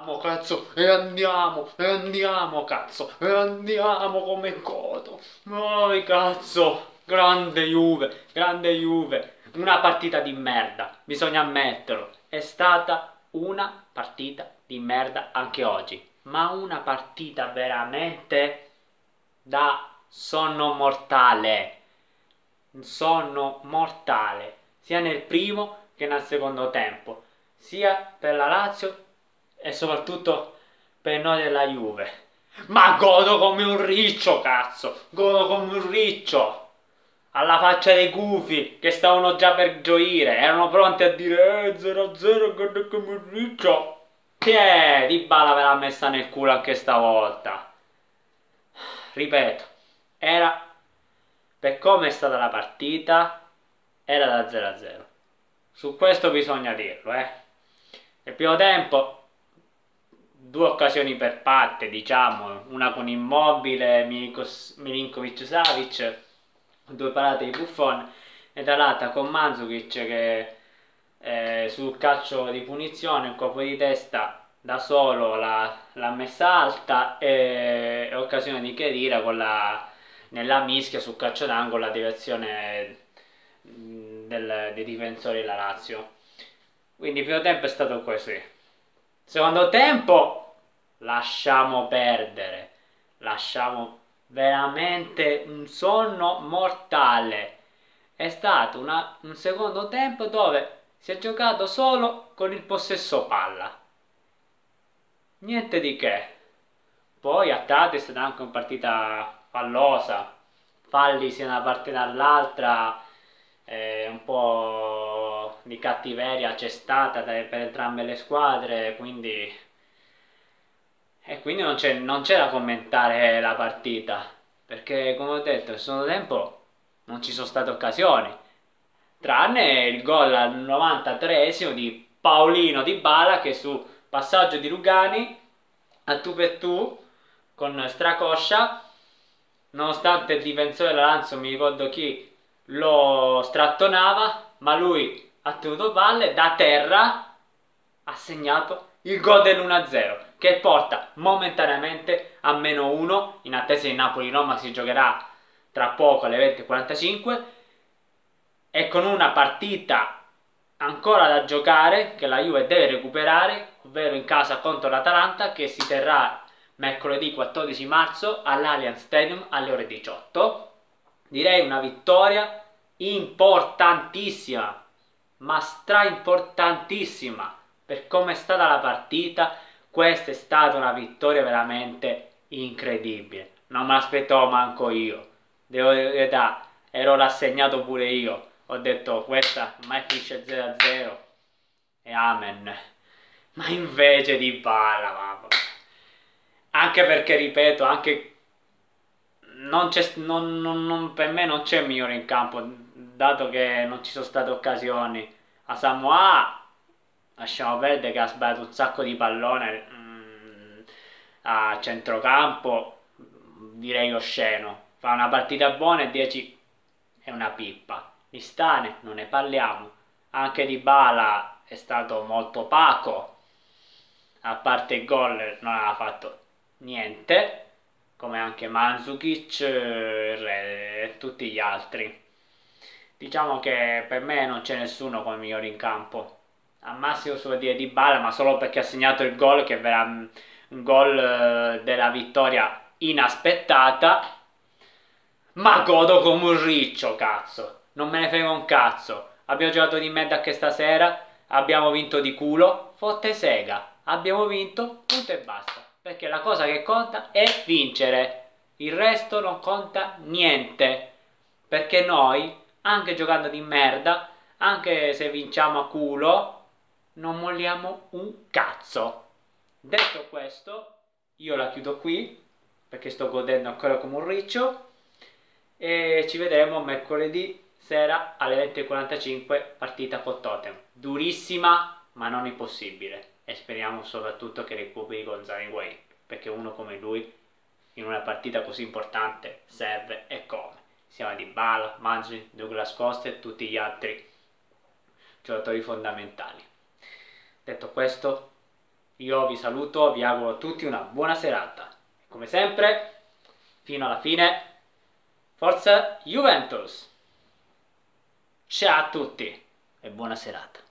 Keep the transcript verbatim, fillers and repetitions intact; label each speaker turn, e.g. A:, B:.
A: andiamo, cazzo, e andiamo, e andiamo, cazzo, e andiamo come godo. Noi, cazzo, grande Juve, grande Juve. Una partita di merda, bisogna ammetterlo. È stata una partita di merda anche oggi, ma una partita veramente da sonno mortale. Sonno mortale, sia nel primo che nel secondo tempo, sia per la Lazio e soprattutto per noi della Juve. Ma godo come un riccio, cazzo, godo come un riccio. Alla faccia dei gufi che stavano già per gioire, erano pronti a dire eh, zero a zero, godo come un riccio. Che è? Dybala ve l'ha messa nel culo anche stavolta. Ripeto, era, per come è stata la partita, era da zero a zero. Su questo bisogna dirlo, eh. Nel primo tempo, due occasioni per parte, diciamo, una con Immobile, Milinkovic-Savic, due parate di Buffon, e dall'altra con Mandzukic che eh, sul calcio di punizione, un colpo di testa da solo l'ha messa alta, e, e occasione di Khedira con la, nella mischia sul calcio d'angolo, la direzione del, dei difensori della Lazio. Quindi il primo tempo è stato così. Secondo tempo lasciamo perdere, lasciamo veramente un sonno mortale. È stato una, un secondo tempo dove si è giocato solo con il possesso palla, niente di che. Poi a tratti è stata anche una partita fallosa, falli sia da una parte che dall'altra, eh, un po' di cattiveria c'è stata per entrambe le squadre, quindi e quindi non c'è non da commentare la partita, perché come ho detto nel secondo tempo non ci sono state occasioni, tranne il gol al novantatreesimo di Paolino Dybala che su passaggio di Rugani a tu per tu con Stracoscia, nonostante il difensore della Lazio, mi ricordo chi, lo strattonava, ma lui ha tenuto palle, da terra ha segnato il gol dell'uno a zero che porta momentaneamente a meno uno in attesa di Napoli-Roma che si giocherà tra poco alle venti e quarantacinque, e con una partita ancora da giocare che la Juve deve recuperare, ovvero in casa contro l'Atalanta, che si terrà mercoledì quattordici marzo all'Allianz Stadium alle ore diciotto. Direi una vittoria importantissima, ma stra importantissima per come è stata la partita. Questa è stata una vittoria veramente incredibile, non me l'aspettavo manco io, devo dire, ero rassegnato pure io, ho detto questa mai finisce zero a zero e amen, ma invece Dybala, mamma. Anche perché, ripeto, anche non c'è, non, non, non, per me non c'è migliore in campo, dato che non ci sono state occasioni. A Samoa lasciamo perdere che ha sbagliato un sacco di pallone mm, a centrocampo, direi osceno. Fa una partita buona e dieci è una pippa. Di Stane non ne parliamo, anche Dybala è stato molto opaco, a parte il gol non ha fatto niente, come anche Mandzukic e tutti gli altri. Diciamo che per me non c'è nessuno come migliore in campo, al massimo si può dire Dybala, ma solo perché ha segnato il gol, che era un gol della vittoria inaspettata. Ma godo come un riccio, cazzo, non me ne frega un cazzo. Abbiamo giocato di merda anche stasera, abbiamo vinto di culo, fotte sega, abbiamo vinto, punto e basta, perché la cosa che conta è vincere, il resto non conta niente, perché noi, anche giocando di merda, anche se vinciamo a culo, non molliamo un cazzo. Detto questo, io la chiudo qui, perché sto godendo ancora come un riccio, e ci vedremo mercoledì sera alle venti e quarantacinque, partita con Tottenham, durissima ma non impossibile, e speriamo soprattutto che recuperi Gonzalo Higuain, perché uno come lui in una partita così importante serve, e come, insieme a Dybala, Mandzukic, Douglas Costa e tutti gli altri giocatori fondamentali. Detto questo, Io vi saluto, vi auguro a tutti una buona serata. Come sempre, fino alla fine, forza Juventus! Ciao a tutti e buona serata.